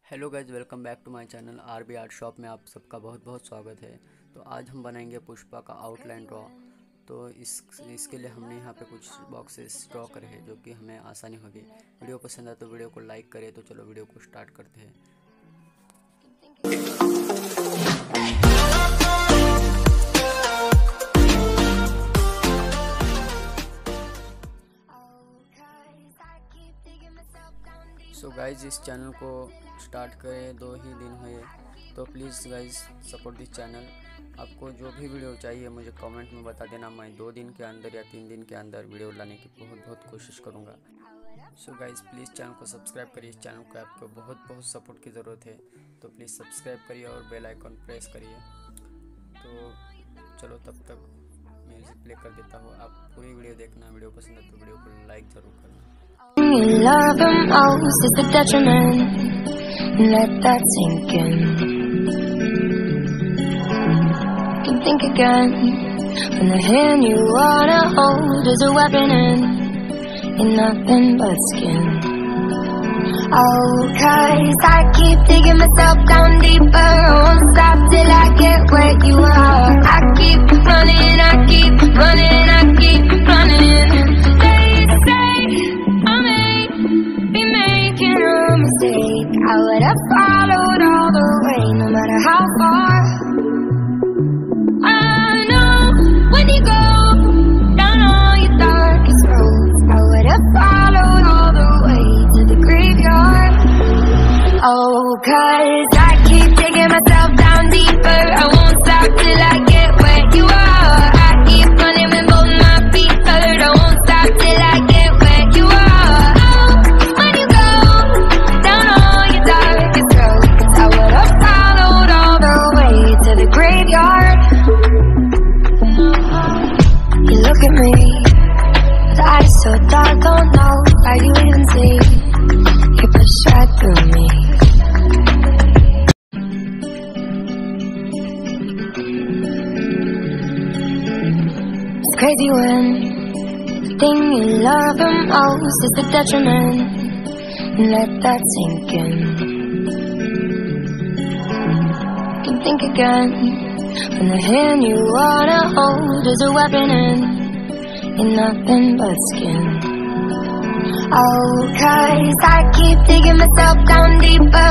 Hello guys, welcome back to my channel RB art shop में आप सबका बहुत बहुत स्वागत है। तो आज हम बनाएंगे पुष्पा का आउटलाइन ड्रॉ। तो इसके लिए हमने यहाँ पे कुछ बॉक्सेस ड्रॉ करे हैं जो कि हमें आसानी होगी। वीडियो पसंद आए तो वीडियो को लाइक करें। तो चलो वीडियो को स्टार्ट करते हैं। सो गाइज, इस चैनल को स्टार्ट करे 2 ही दिन हुए, तो please guys support this channel. आपको जो भी वीडियो चाहिए मुझे कमेंट में बता देना। मैं 2 दिन के अंदर या 3 दिन के अंदर वीडियो लाने की बहुत कोशिश करूँगा। सो गाइज प्लीज़ चैनल को सब्सक्राइब करिए। इस चैनल को आपको बहुत सपोर्ट की ज़रूरत है, तो प्लीज़ सब्सक्राइब करिए और बेल आइकन प्रेस करिए। तो चलो तब तक म्यूज़िक प्ले कर देता हूँ। आप पूरी वीडियो देखना। वीडियो पसंद है तो वीडियो को लाइक ज़रूर करना। You love him most is the detriment. Let that sink in. You can think again when the hand you wanna hold is a weapon and you're nothing but skin. Oh, 'cause I keep digging myself down deeper. I won't stop till I get where you are. I keep running, I keep running, I keep running. I would have followed all the way, no matter how far. I know when you go down all your darkest roads, I would have followed all the way to the graveyard. Oh, 'cause I keep digging myself down deeper. I won't stop till I get where you are. I keep running with both my feet hurt. I won't stop till I get where you are. The graveyard. You look at me, the eyes so dark, don't know how you even see. You push right through me. It's crazy when the thing you love the most is the detriment. Let that sink in. Think again when the hand you wanna hold is a weapon and you're nothing but skin. Oh, 'cause I keep digging myself down deeper.